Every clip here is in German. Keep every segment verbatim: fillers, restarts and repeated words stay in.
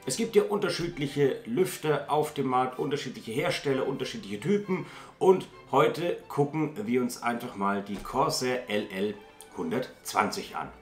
Es gibt ja unterschiedliche Lüfter auf dem Markt, unterschiedliche Hersteller, unterschiedliche Typen und heute gucken wir uns einfach mal die Corsair L L hundertzwanzig an.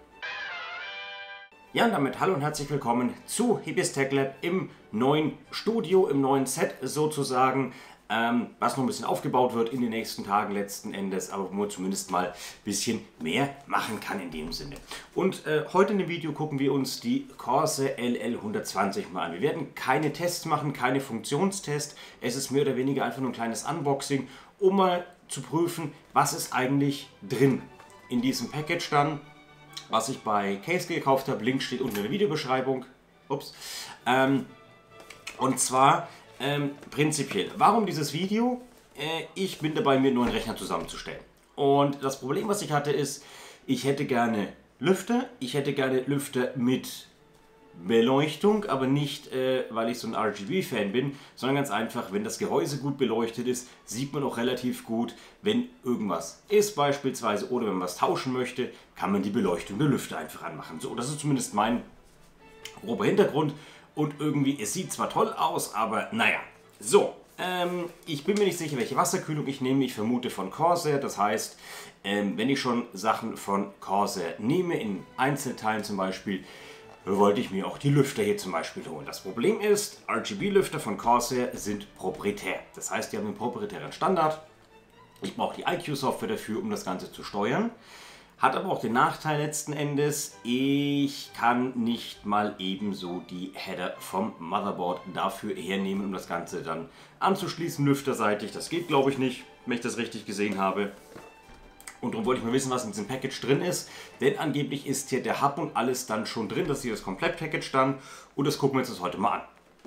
Ja, und damit hallo und herzlich willkommen zu Hippies Tech Lab im neuen Studio, im neuen Set sozusagen, ähm, was noch ein bisschen aufgebaut wird in den nächsten Tagen letzten Endes, aber wo man zumindest mal ein bisschen mehr machen kann in dem Sinne. Und äh, heute in dem Video gucken wir uns die Corsair L L hundertzwanzig mal an. Wir werden keine Tests machen, keine Funktionstests, es ist mehr oder weniger einfach nur ein kleines Unboxing, um mal zu prüfen, was ist eigentlich drin in diesem Package dann, was ich bei Case gekauft habe. Link steht unten in der Videobeschreibung. Ups. Ähm, und zwar ähm, prinzipiell, warum dieses Video? Äh, ich bin dabei, mir nur einen Rechner zusammenzustellen. Und das Problem, was ich hatte, ist, ich hätte gerne Lüfter. Ich hätte gerne Lüfter mit Beleuchtung, aber nicht, äh, weil ich so ein R G B-Fan bin, sondern ganz einfach, wenn das Gehäuse gut beleuchtet ist, sieht man auch relativ gut, wenn irgendwas ist beispielsweise oder wenn man was tauschen möchte, kann man die Beleuchtung der Lüfter einfach anmachen. So, das ist zumindest mein grober Hintergrund und irgendwie, es sieht zwar toll aus, aber naja. So, ähm, ich bin mir nicht sicher, welche Wasserkühlung ich nehme. Ich vermute von Corsair, das heißt, ähm, wenn ich schon Sachen von Corsair nehme, in Einzelteilen zum Beispiel, wollte ich mir auch die Lüfter hier zum Beispiel holen. Das Problem ist, R G B-Lüfter von Corsair sind proprietär. Das heißt, die haben einen proprietären Standard. Ich brauche die I Q-Software dafür, um das Ganze zu steuern. Hat aber auch den Nachteil letzten Endes, ich kann nicht mal ebenso die Header vom Motherboard dafür hernehmen, um das Ganze dann anzuschließen, lüfterseitig. Das geht, glaube ich, nicht, wenn ich das richtig gesehen habe. Und darum wollte ich mal wissen, was in diesem Package drin ist. Denn angeblich ist hier der Hub und alles dann schon drin. Das ist hier das Komplett-Package dann. Und das gucken wir uns das heute mal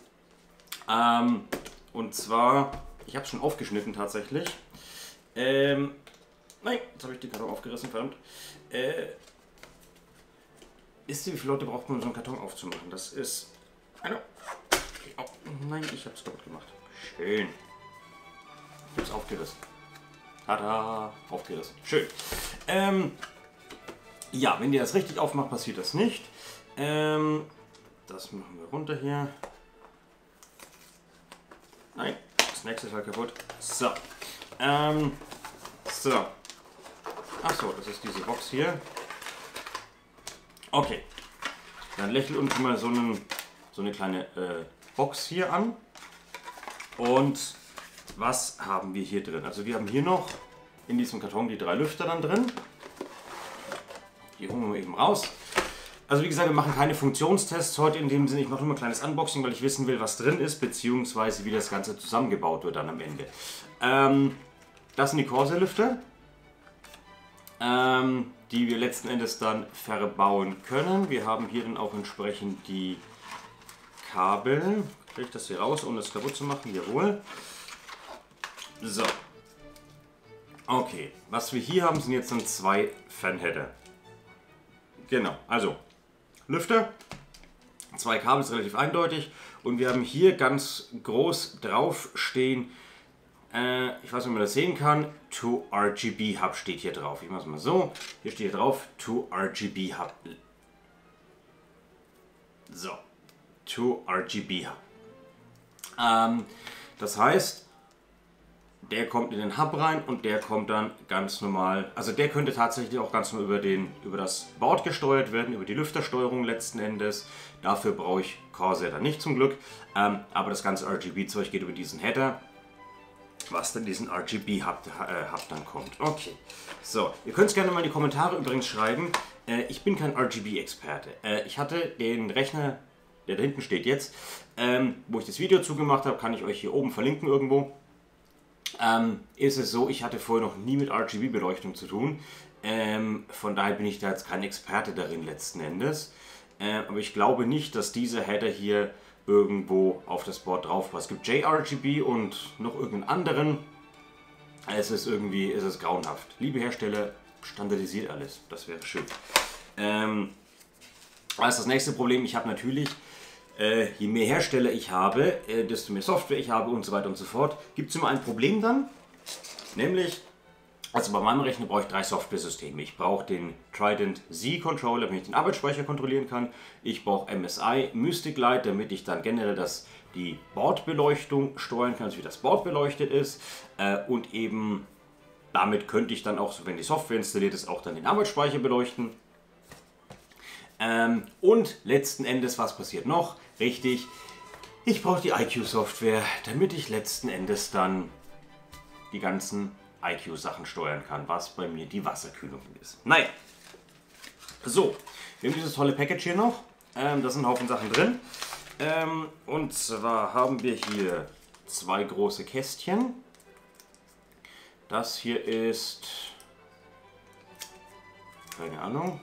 an. Ähm, und zwar, ich habe es schon aufgeschnitten tatsächlich. Ähm, nein, jetzt habe ich die Karton aufgerissen, verdammt. Äh, wisst ihr, wie viele Leute braucht man, um so einen Karton aufzumachen? Das ist... Eine, oh, nein, ich habe es kaputt gemacht. Schön. Ich habe es aufgerissen. Tada, aufgerissen. Schön. Ähm, ja, wenn ihr das richtig aufmacht, passiert das nicht. Ähm, das machen wir runter hier. Nein, das nächste ist halt kaputt. So. Ähm, so. Achso, das ist diese Box hier. Okay. Dann lächelt uns mal so, einen, so eine kleine äh, Box hier an. Und was haben wir hier drin? Also wir haben hier noch in diesem Karton die drei Lüfter dann drin. Die holen wir eben raus. Also wie gesagt, wir machen keine Funktionstests heute in dem Sinne. Ich mache nur ein kleines Unboxing, weil ich wissen will, was drin ist, beziehungsweise wie das Ganze zusammengebaut wird dann am Ende. Ähm, das sind die Corsair Lüfter, ähm, die wir letzten Endes dann verbauen können. Wir haben hier dann auch entsprechend die Kabel. Kriege ich das hier raus, ohne es kaputt zu machen? Jawohl. So, okay, was wir hier haben, sind jetzt dann zwei Fanheader. Genau, also Lüfter, zwei Kabel ist relativ eindeutig und wir haben hier ganz groß drauf stehen, äh, ich weiß nicht, ob man das sehen kann, To R G B Hub steht hier drauf. Ich mache es mal so, hier steht hier drauf, To R G B Hub. So, To R G B Hub. Ähm, das heißt, der kommt in den Hub rein und der kommt dann ganz normal, also der könnte tatsächlich auch ganz normal über, den, über das Board gesteuert werden, über die Lüftersteuerung letzten Endes. Dafür brauche ich Corsair dann nicht zum Glück, ähm, aber das ganze R G B-Zeug geht über diesen Header, was dann diesen R G B-Hub äh, Hub dann kommt. Okay, so, ihr könnt es gerne mal in die Kommentare übrigens schreiben, äh, ich bin kein R G B-Experte. Äh, ich hatte den Rechner, der da hinten steht jetzt, ähm, wo ich das Video zugemacht habe, kann ich euch hier oben verlinken irgendwo. Ähm, ist es so, ich hatte vorher noch nie mit R G B-Beleuchtung zu tun, ähm, von daher bin ich da jetzt kein Experte darin letzten Endes, äh, aber ich glaube nicht, dass dieser Header hier irgendwo auf das Board drauf passt. Es gibt J R G B und noch irgendeinen anderen, es ist irgendwie, es ist grauenhaft. Liebe Hersteller, standardisiert alles, das wäre schön. Ähm, was ist das nächste Problem? Ich habe natürlich, Äh, je mehr Hersteller ich habe, äh, desto mehr Software ich habe und so weiter und so fort, gibt es immer ein Problem dann, nämlich Also bei meinem Rechner brauche ich drei Software-Systeme. Ich brauche den Trident Z-Controller, damit ich den Arbeitsspeicher kontrollieren kann. Ich brauche M S I Mystic Light, damit ich dann generell das, die Bordbeleuchtung steuern kann, also wie das Board beleuchtet ist. Äh, und eben damit könnte ich dann auch, wenn die Software installiert ist, auch dann den Arbeitsspeicher beleuchten. Ähm, und letzten Endes, was passiert noch? Richtig, ich brauche die I Q-Software, damit ich letzten Endes dann die ganzen I Q-Sachen steuern kann, was bei mir die Wasserkühlung ist. Naja, so, wir haben dieses tolle Package hier noch. Ähm, da sind ein Haufen Sachen drin. Ähm, und zwar haben wir hier zwei große Kästchen. Das hier ist, keine Ahnung.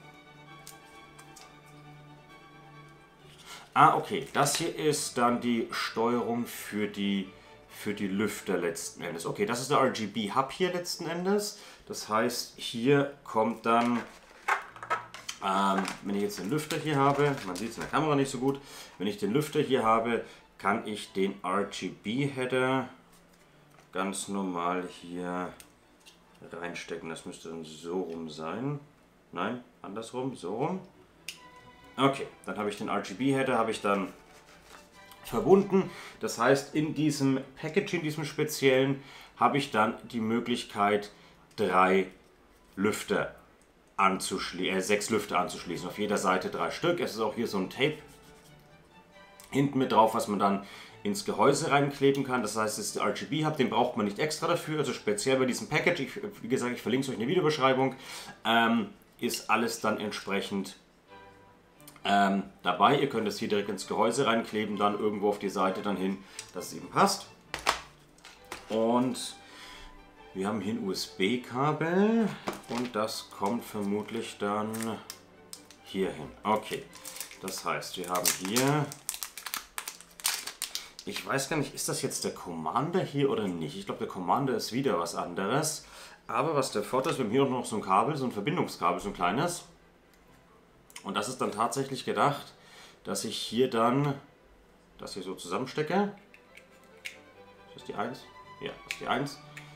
Ah, okay, das hier ist dann die Steuerung für die für die Lüfter letzten Endes. Okay, das ist der R G B-Hub hier letzten Endes. Das heißt, hier kommt dann, ähm, wenn ich jetzt den Lüfter hier habe, man sieht es in der Kamera nicht so gut, wenn ich den Lüfter hier habe, kann ich den R G B-Header ganz normal hier reinstecken. Das müsste dann so rum sein. Nein, andersrum, so rum. Okay, dann habe ich den R G B-Header, habe ich dann verbunden. Das heißt, in diesem Package, in diesem speziellen, habe ich dann die Möglichkeit, drei Lüfter anzuschließen, äh, sechs Lüfter anzuschließen. Auf jeder Seite drei Stück. Es ist auch hier so ein Tape hinten mit drauf, was man dann ins Gehäuse reinkleben kann. Das heißt, es ist der R G B-Hub, den braucht man nicht extra dafür. Also speziell bei diesem Package, ich, wie gesagt, ich verlinke es euch in der Videobeschreibung, ähm, ist alles dann entsprechend Ähm, dabei. Ihr könnt es hier direkt ins Gehäuse reinkleben, dann irgendwo auf die Seite dann hin, dass es eben passt. Und wir haben hier ein U S B-Kabel und das kommt vermutlich dann hier hin. Okay, das heißt, wir haben hier, ich weiß gar nicht, ist das jetzt der Commander hier oder nicht? Ich glaube, der Commander ist wieder was anderes. Aber was der Vorteil ist, wir haben hier noch so ein Kabel, so ein Verbindungskabel, so ein kleines. Und das ist dann tatsächlich gedacht, dass ich hier dann das hier so zusammenstecke. Ist das die eins? Ja, das ist die eins.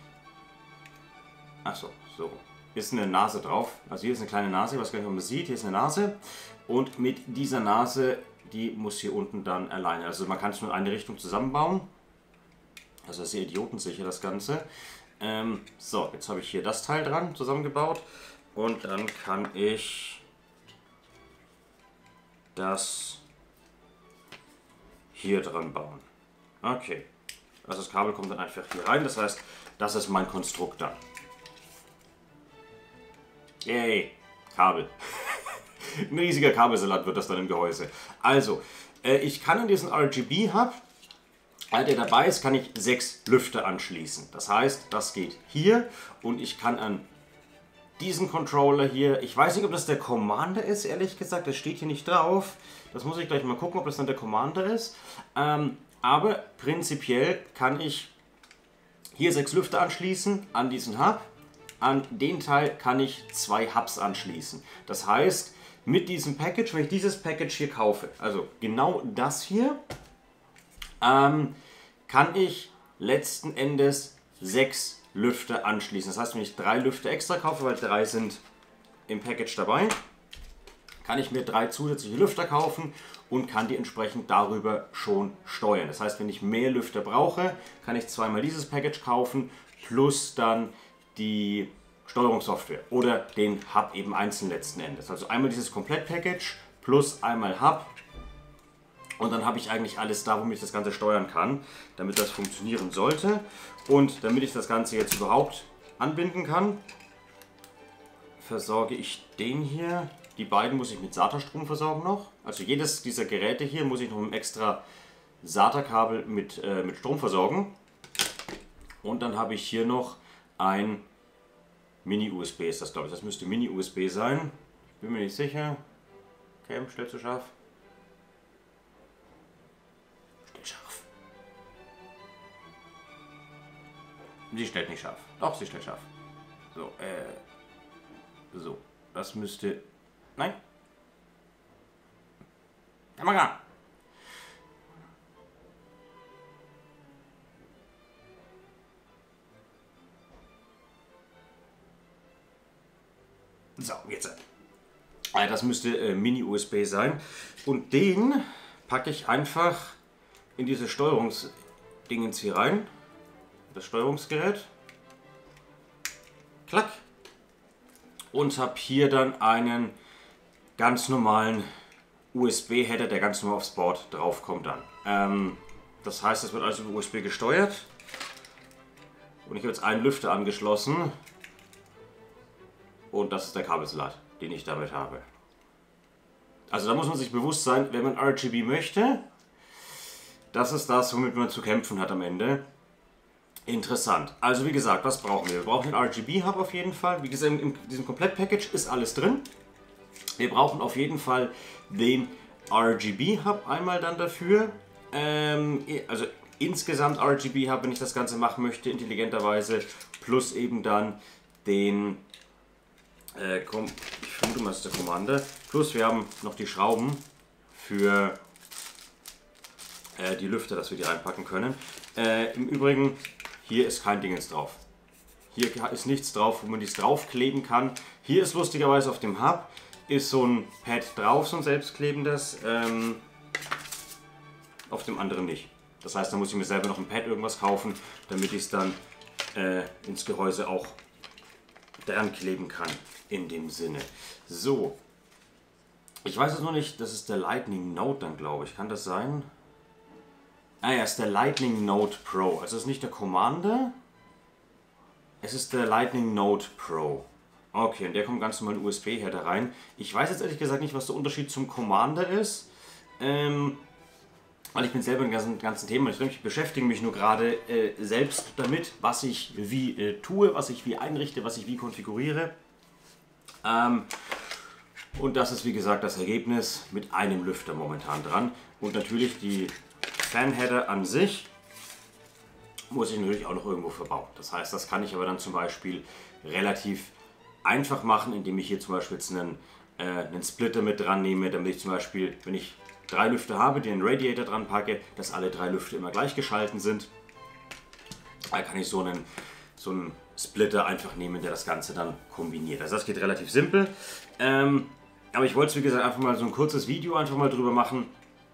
Achso, so. Hier ist eine Nase drauf. Also hier ist eine kleine Nase, was gar nicht, ob man sieht. Hier ist eine Nase. Und mit dieser Nase, die muss hier unten dann alleine. Also man kann es nur in eine Richtung zusammenbauen. Also das ist sehr idiotensicher, das Ganze. Ähm, so, jetzt habe ich hier das Teil dran zusammengebaut. Und dann kann ich das hier dran bauen. Okay, also das Kabel kommt dann einfach hier rein, das heißt, das ist mein Konstrukt dann. Yay, Kabel. Ein riesiger Kabelsalat wird das dann im Gehäuse. Also, äh, ich kann in diesen R G B-Hub, der dabei ist, kann ich sechs Lüfter anschließen. Das heißt, das geht hier und ich kann an diesen Controller hier, ich weiß nicht, ob das der Commander ist, ehrlich gesagt, das steht hier nicht drauf. Das muss ich gleich mal gucken, ob das dann der Commander ist. Ähm, aber prinzipiell kann ich hier sechs Lüfter anschließen an diesen Hub. An den Teil kann ich zwei Hubs anschließen. Das heißt, mit diesem Package, wenn ich dieses Package hier kaufe, also genau das hier, ähm, kann ich letzten Endes sechs Lüfter anschließen. Das heißt, wenn ich drei Lüfter extra kaufe, weil drei sind im Package dabei, kann ich mir drei zusätzliche Lüfter kaufen und kann die entsprechend darüber schon steuern. Das heißt, wenn ich mehr Lüfter brauche, kann ich zweimal dieses Package kaufen plus dann die Steuerungssoftware oder den Hub eben einzeln letzten Endes. Also einmal dieses Komplett-Package plus einmal Hub und dann habe ich eigentlich alles da, womit ich das Ganze steuern kann, damit das funktionieren sollte. Und damit ich das Ganze jetzt überhaupt anbinden kann, versorge ich den hier. Die beiden muss ich mit SATA-Strom versorgen noch. Also jedes dieser Geräte hier muss ich noch mit einem extra SATA-Kabel mit, äh, mit Strom versorgen. Und dann habe ich hier noch ein Mini-U S B, ist das glaube ich. Das müsste Mini-U S B sein. Ich bin mir nicht sicher. Cam, stellst du scharf? Stell scharf. Sie stellt nicht scharf. Doch, sie stellt scharf. So, äh. So. Das müsste. Nein. Kamera. So, jetzt. Äh, das müsste äh, Mini-U S B sein. Und den packe ich einfach in diese Steuerungsdingens hier rein. Das Steuerungsgerät. Klack. Und habe hier dann einen ganz normalen U S B-Header, der ganz normal aufs Board drauf kommt dann. Ähm, das heißt, das wird also über U S B gesteuert. Und ich habe jetzt einen Lüfter angeschlossen. Und das ist der Kabelsalat, den ich damit habe. Also da muss man sich bewusst sein, wenn man R G B möchte, das ist das, womit man zu kämpfen hat am Ende. Interessant. Also wie gesagt, was brauchen wir? Wir brauchen den R G B-Hub auf jeden Fall. Wie gesagt, in diesem Komplett-Package ist alles drin. Wir brauchen auf jeden Fall den R G B-Hub einmal dann dafür. Ähm, also insgesamt R G B-Hub, wenn ich das Ganze machen möchte, intelligenterweise. Plus eben dann den, äh, ich vermute mal, das ist der Commander. Plus wir haben noch die Schrauben für äh, die Lüfter, dass wir die reinpacken können. Äh, Im Übrigen, hier ist kein Dingens drauf. Hier ist nichts drauf, wo man dies draufkleben kann. Hier ist lustigerweise auf dem Hub ist so ein Pad drauf, so ein selbstklebendes. Ähm, auf dem anderen nicht. Das heißt, da muss ich mir selber noch ein Pad irgendwas kaufen, damit ich es dann äh, ins Gehäuse auch dran kleben kann. In dem Sinne. So. Ich weiß jetzt noch nicht, das ist der Lightning Note dann, glaube ich. Kann das sein? Ah ja, es ist der Lightning Note Pro. Also es ist nicht der Commander. Es ist der Lightning Note Pro. Okay, und der kommt ganz normal in U S B-Header rein. Ich weiß jetzt ehrlich gesagt nicht, was der Unterschied zum Commander ist. Ähm, weil ich bin selber im ganzen, ganzen Thema. Ich beschäftige mich nur gerade äh, selbst damit, was ich wie äh, tue, was ich wie einrichte, was ich wie konfiguriere. Ähm, und das ist wie gesagt das Ergebnis mit einem Lüfter momentan dran. Und natürlich die Fan-Header an sich muss ich natürlich auch noch irgendwo verbauen. Das heißt, das kann ich aber dann zum Beispiel relativ einfach machen, indem ich hier zum Beispiel jetzt einen, äh, einen Splitter mit dran nehme, damit ich zum Beispiel, wenn ich drei Lüfter habe, die einen Radiator dran packe, dass alle drei Lüfter immer gleich geschalten sind. Da kann ich so einen, so einen Splitter einfach nehmen, der das Ganze dann kombiniert. Also das geht relativ simpel. Ähm, aber ich wollte es wie gesagt einfach mal so ein kurzes Video einfach mal drüber machen,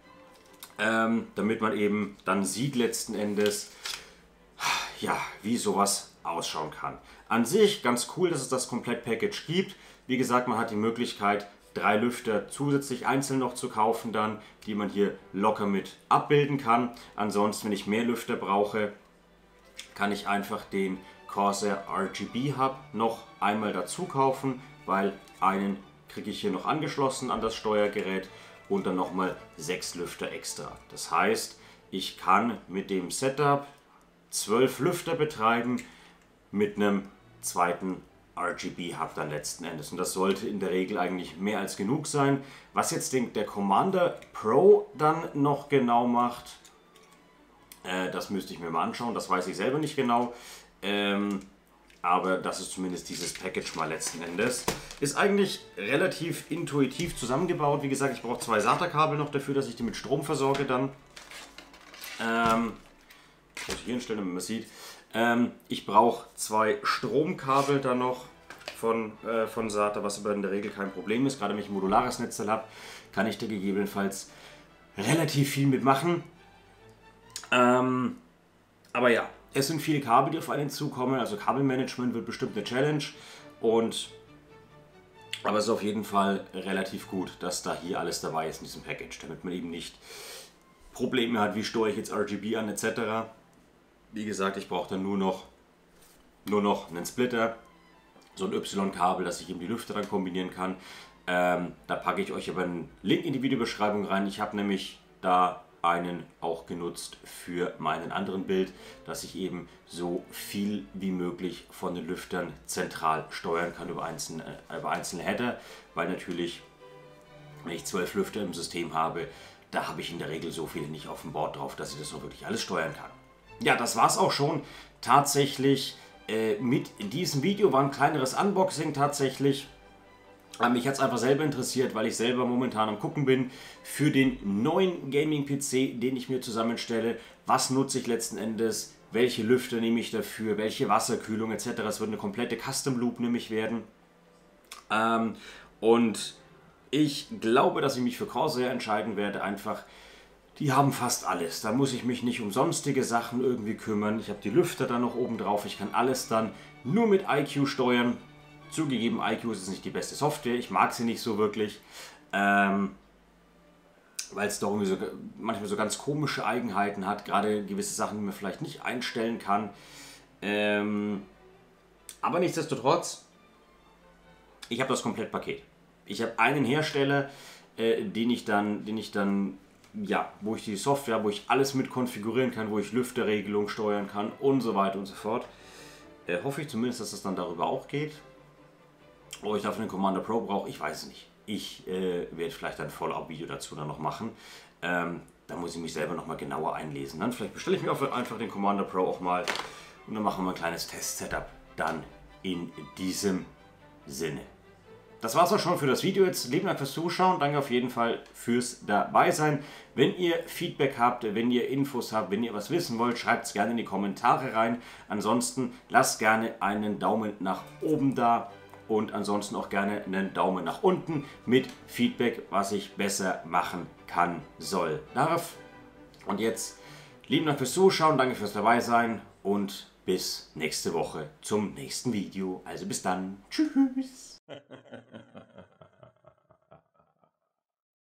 ähm, damit man eben dann sieht letzten Endes, ja, wie sowas ausschauen kann. An sich ganz cool, dass es das Komplett-Package gibt. Wie gesagt, man hat die Möglichkeit, drei Lüfter zusätzlich einzeln noch zu kaufen dann, die man hier locker mit abbilden kann. Ansonsten, wenn ich mehr Lüfter brauche, kann ich einfach den Corsair R G B Hub noch einmal dazu kaufen, weil einen kriege ich hier noch angeschlossen an das Steuergerät und dann nochmal sechs Lüfter extra. Das heißt, ich kann mit dem Setup zwölf Lüfter betreiben mit einem zweiten R G B Hub dann letzten Endes. Und das sollte in der Regel eigentlich mehr als genug sein. Was jetzt den, der Commander Pro dann noch genau macht, äh, das müsste ich mir mal anschauen. Das weiß ich selber nicht genau. Ähm, aber das ist zumindest dieses Package mal letzten Endes. Ist eigentlich relativ intuitiv zusammengebaut. Wie gesagt, ich brauche zwei SATA-Kabel noch dafür, dass ich die mit Strom versorge dann. Ähm, ich muss hier hinstellen, damit man sieht. Ähm, ich brauche zwei Stromkabel dann noch von, äh, von SATA, was aber in der Regel kein Problem ist. Gerade wenn ich ein modulares Netzteil habe, kann ich da gegebenenfalls relativ viel mitmachen. Ähm, aber ja, es sind viele Kabel, die auf einen zukommen. Also Kabelmanagement wird bestimmt eine Challenge. Und, aber es ist auf jeden Fall relativ gut, dass da hier alles dabei ist in diesem Package, damit man eben nicht Probleme hat, wie steuere ich jetzt R G B an et cetera. Wie gesagt, ich brauche dann nur noch, nur noch einen Splitter, so ein Y-Kabel, dass ich eben die Lüfter dann kombinieren kann. Ähm, da packe ich euch aber einen Link in die Videobeschreibung rein. Ich habe nämlich da einen auch genutzt für meinen anderen Bild, dass ich eben so viel wie möglich von den Lüftern zentral steuern kann über einzelne, äh, über einzelne Header, weil natürlich, wenn ich zwölf Lüfter im System habe, da habe ich in der Regel so viele nicht auf dem Board drauf, dass ich das auch wirklich alles steuern kann. Ja, das war es auch schon tatsächlich äh, mit diesem Video. War ein kleineres Unboxing tatsächlich. Äh, mich hat es einfach selber interessiert, weil ich selber momentan am gucken bin für den neuen Gaming-P C, den ich mir zusammenstelle. Was nutze ich letzten Endes? Welche Lüfter nehme ich dafür? Welche Wasserkühlung et cetera. Es wird eine komplette Custom Loop nämlich werden. Ähm, und ich glaube, dass ich mich für Corsair entscheiden werde. Einfach, die haben fast alles. Da muss ich mich nicht um sonstige Sachen irgendwie kümmern. Ich habe die Lüfter dann noch oben drauf. Ich kann alles dann nur mit I Q steuern. Zugegeben, I Q ist nicht die beste Software. Ich mag sie nicht so wirklich. Ähm, weil es doch irgendwie so, manchmal so ganz komische Eigenheiten hat. Gerade gewisse Sachen, die man vielleicht nicht einstellen kann. Ähm, aber nichtsdestotrotz, ich habe das Komplettpaket. Ich habe einen Hersteller, äh, den ich dann, den ich dann, ja, wo ich die Software, wo ich alles mit konfigurieren kann, wo ich Lüfterregelung steuern kann und so weiter und so fort. Äh, hoffe ich zumindest, dass das dann darüber auch geht. Ob ich dafür einen Commander Pro brauche, ich weiß es nicht. Ich äh, werde vielleicht ein Follow-up-Video dazu dann noch machen. Ähm, da muss ich mich selber noch mal genauer einlesen. Dann vielleicht bestelle ich mir auch einfach den Commander Pro auch mal und dann machen wir ein kleines Test-Setup dann in diesem Sinne. Das war's auch schon für das Video jetzt. Lieben Dank fürs Zuschauen. Danke auf jeden Fall fürs Dabeisein. Wenn ihr Feedback habt, wenn ihr Infos habt, wenn ihr was wissen wollt, schreibt es gerne in die Kommentare rein. Ansonsten lasst gerne einen Daumen nach oben da und ansonsten auch gerne einen Daumen nach unten mit Feedback, was ich besser machen kann, soll, darf. Und jetzt lieben Dank fürs Zuschauen, danke fürs Dabeisein und bis nächste Woche zum nächsten Video. Also bis dann. Tschüss.